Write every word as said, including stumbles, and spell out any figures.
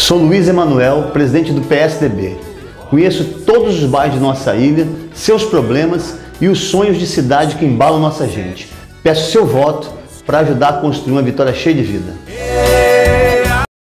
Sou Luiz Emanuel, presidente do P S D B. Conheço todos os bairros de nossa ilha, seus problemas e os sonhos de cidade que embalam nossa gente. Peço seu voto para ajudar a construir uma Vitória cheia de vida.